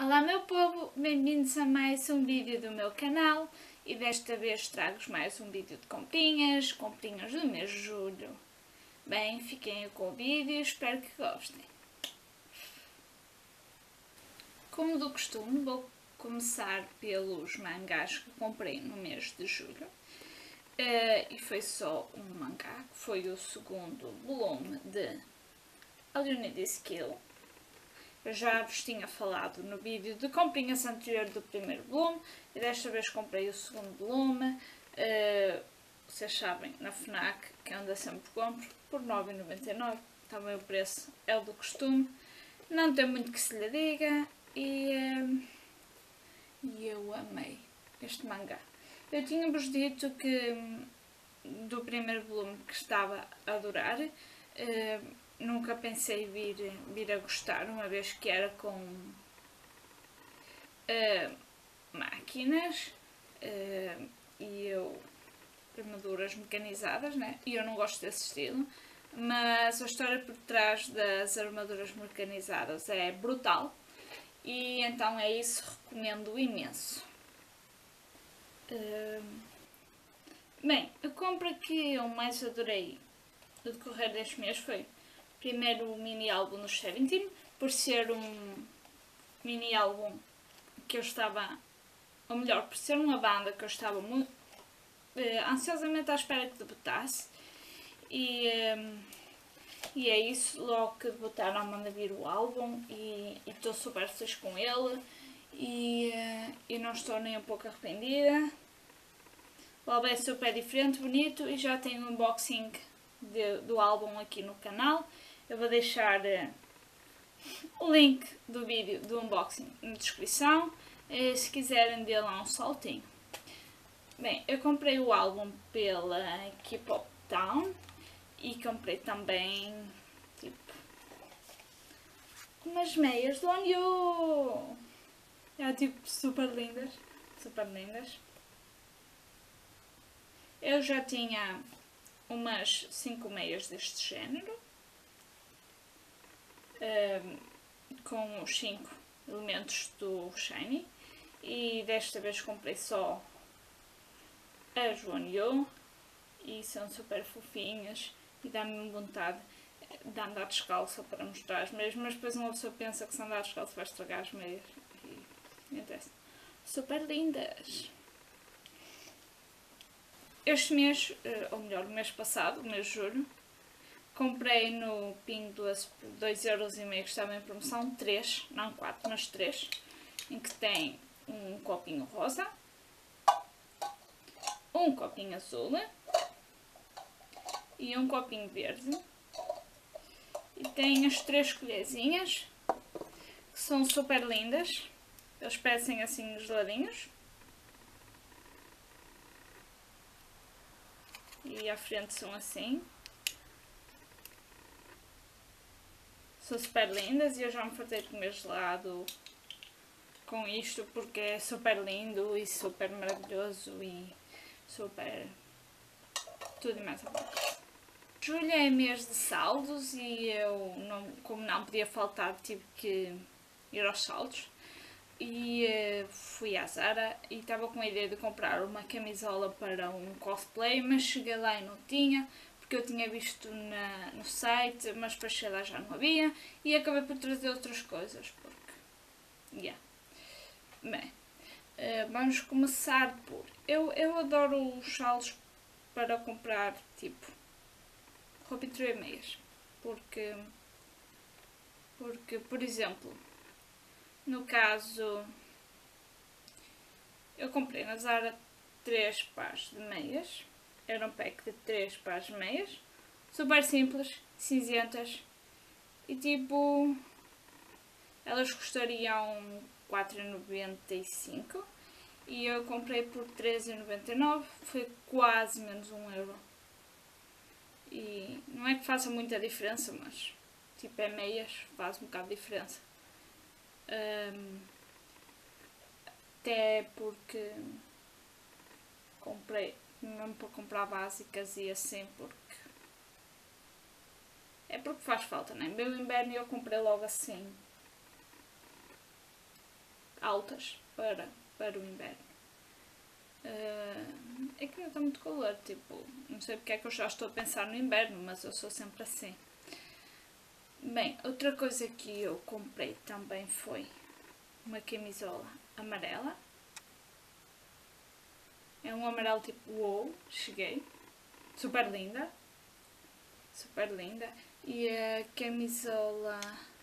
Olá meu povo, bem-vindos a mais um vídeo do meu canal e desta vez trago-vos mais um vídeo de comprinhas do mês de julho. Bem, fiquem com o vídeo e espero que gostem. Como do costume, vou começar pelos mangás que comprei no mês de julho. E foi só um mangá, que foi o segundo volume de All You Need Is Kill. Eu já vos tinha falado no vídeo de comprinhas anterior do primeiro volume e desta vez comprei o segundo volume. Vocês sabem, na FNAC, que anda sempre compro, por 9,99. Também o preço é o do costume. Não tem muito que se lhe diga e eu amei este mangá. Eu tinha-vos dito que do primeiro volume que estava a adorar. Nunca pensei vir a gostar, uma vez que era com máquinas e armaduras mecanizadas, né? E eu não gosto desse estilo, mas a história por trás das armaduras mecanizadas é brutal e então é isso, recomendo imenso. Bem, a compra que eu mais adorei no decorrer deste mês foi primeiro o mini álbum no Seventeen, por ser um mini álbum que eu estava, ou melhor, por ser uma banda que eu estava muito ansiosamente à espera que debutasse e é isso, logo que debutaram manda vir o álbum e estou super feliz com ele e não estou nem um pouco arrependida. O álbum é super diferente, bonito e já tenho um unboxing do álbum aqui no canal. Eu vou deixar o link do vídeo do unboxing na descrição, se quiserem dê lá um saltinho. Bem, eu comprei o álbum pela K-Pop Town e comprei também tipo umas meias do Onyu. É tipo super lindas, super lindas. Eu já tinha umas 5 meias deste género, com os 5 elementos do Shiny, e desta vez comprei só as Onyu e são super fofinhas e dá-me vontade de andar descalça para mostrar as meias, mas depois uma pessoa pensa que se andar descalça vai estragar as meias e acontece. Super lindas! Este mês, ou melhor, o mês passado, o mês de julho, comprei no Pingo Doce por 2,5€ que estava em promoção, 3, não 4, mas 3, em que tem um copinho rosa, um copinho azul e um copinho verde. E tem as 3 colherzinhas, que são super lindas, eles parecem assim geladinhos. E à frente são assim. São super lindas e eu já me fartei de comer gelado com isto porque é super lindo e super maravilhoso e super tudo e mais alguma coisa. Julho é mês de saldos e eu, como não podia faltar, tive que ir aos saldos e fui à Zara e estava com a ideia de comprar uma camisola para um cosplay, mas cheguei lá e não tinha, porque eu tinha visto no site, mas para chegar lá já não havia e acabei por trazer outras coisas, porque, Bem, vamos começar por... Eu adoro os saldos para comprar, tipo, roupa interior e meias, porque, por exemplo, no caso, eu comprei na Zara 3 pares de meias, era um pack de 3 pares de meias, super simples, cinzentas, e tipo, elas custariam 4,95€ e eu comprei por 13,99€, foi quase menos 1€. E não é que faça muita diferença, mas tipo é meias, faz um bocado de diferença. Até porque comprei mesmo para comprar básicas e assim, porque é porque faz falta, né? Meu inverno eu comprei logo assim altas para o inverno. É que ainda está muito calor, tipo, não sei porque é que eu já estou a pensar no inverno, mas eu sou sempre assim. Bem, outra coisa que eu comprei também foi uma camisola amarela. É um amarelo tipo uou, cheguei. Super linda. Super linda. E a camisola...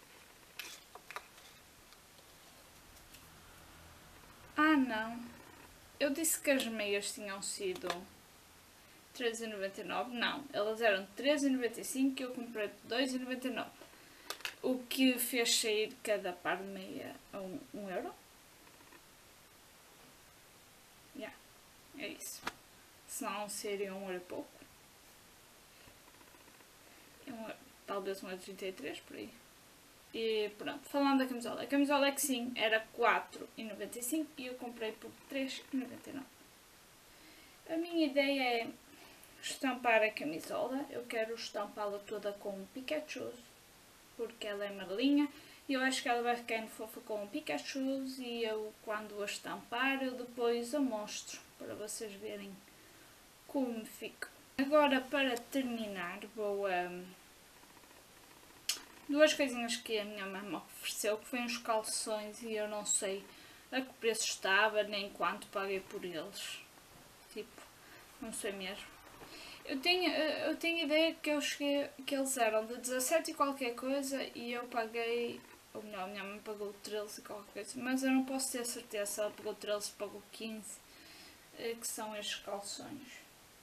Ah, não. Eu disse que as meias tinham sido 13,99. Não, elas eram 13,95 e eu comprei 2,99. O que fez sair cada par de meia a 1 euro. Yeah, é isso. Senão seria 1 euro e pouco. Talvez 1,33 por aí. E pronto, falando da camisola. A camisola é que sim, era 4,95 e eu comprei por 3,99. A minha ideia é estampar a camisola. Eu quero estampá-la toda com um Pikachu, porque ela é amarelinha. E eu acho que ela vai ficar fofa com um Pikachu e eu, quando a estampar, eu depois a mostro para vocês verem como fica. Agora, para terminar, vou duas coisinhas que a minha mãe me ofereceu, que foi uns calções e eu não sei a que preço estava, nem quanto paguei por eles. Tipo, não sei mesmo. Eu tenho ideia que que eles eram de 17 e qualquer coisa e eu paguei, ou melhor, a minha mãe pagou 13 e qualquer coisa, mas eu não posso ter certeza se ela pagou 13 ou pagou 15, que são estes calções.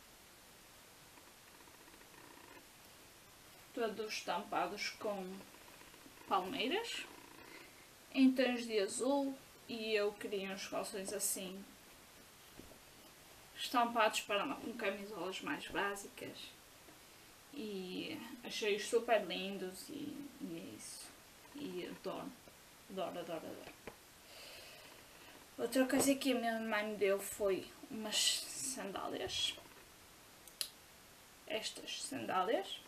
Todos estampados com palmeiras, em tons de azul, e eu queria uns calções assim, estampados para andar com camisolas mais básicas, e achei-os super lindos e é isso, e adoro. Outra coisa que a minha mãe me deu foi umas sandálias, estas sandálias,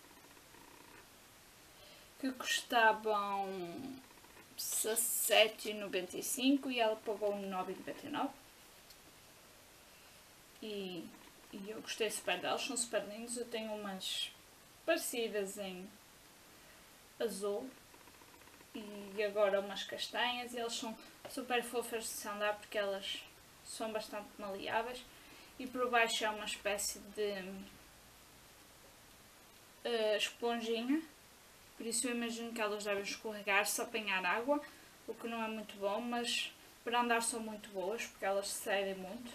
que custavam 17,95 e ela pagou 9,99. E eu gostei super delas, são super lindos. Eu tenho umas parecidas em azul e agora umas castanhas, e elas são super fofas de se andar porque elas são bastante maleáveis e por baixo é uma espécie de esponjinha. Por isso eu imagino que elas devem escorregar se apanhar água, o que não é muito bom, mas para andar são muito boas, porque elas se cedem muito.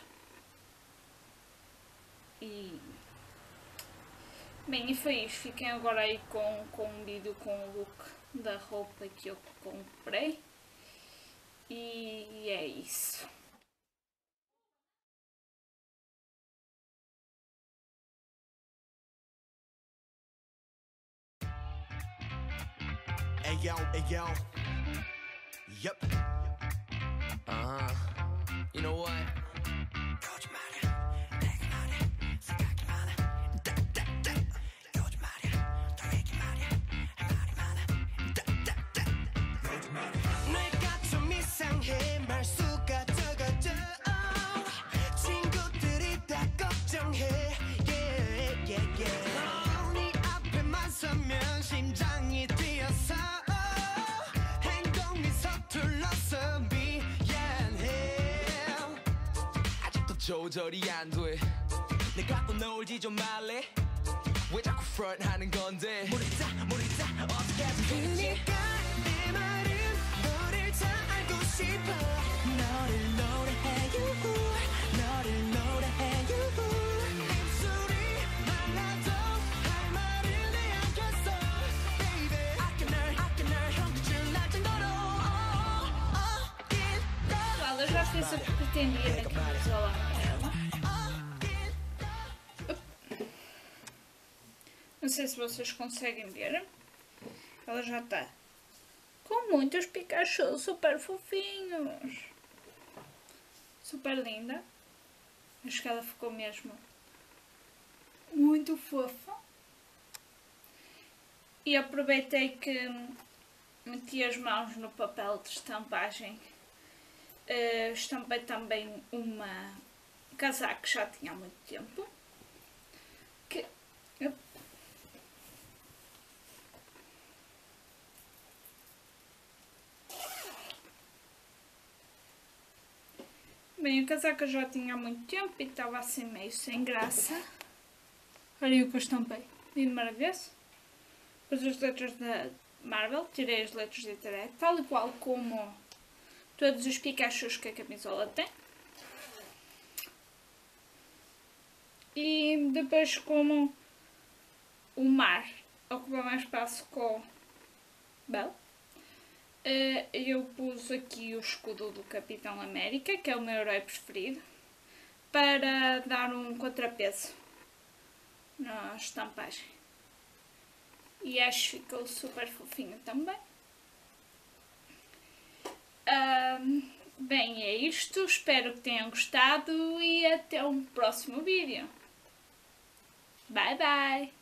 Bem, e foi isso. Fiquem agora aí com um vídeo com o look da roupa que eu comprei. E é isso. Ayo, ayo. Yep. You know what? 내가 좀 이상해 말수가 적어져 친구들이 다 걱정해 네 앞에만 서면 심장이 뛰어서 행동이 서툴러서 미안해 아직도 조절이 안 돼 내가 또 놀지 좀 말래 왜 자꾸 프런트하는 건데 모르겠다 어떻게 하든 되겠지 내 말은 너를 잘 알고 싶어 너를 노래해 너를 노래해 입술이 말라도 할 말을 내야겠어 baby 아껴 널 형제줄 날 정도로 Pessoal, eu já fiz o que pretendia na camisola amarela. Não sei se vocês conseguem ver. Ela já está com muitos Pikachu super fofinhos. Super linda. Acho que ela ficou mesmo muito fofa. E aproveitei que meti as mãos no papel de estampagem estampei também uma casaca que já tinha há muito tempo. Bem, a casaca já tinha há muito tempo e estava assim meio sem graça. Olha o que eu estampei. Lindo, maravilhoso. Pus as letras da Marvel, tirei as letras de Internet, tal e qual como todos os Pikachus que a camisola tem. E depois, como o mar ocupa mais espaço com Bell, eu pus aqui o escudo do Capitão América, que é o meu herói preferido, para dar um contrapeso na estampagem. E acho que ficou super fofinho também. Bem, é isto. Espero que tenham gostado e até um próximo vídeo. Bye bye!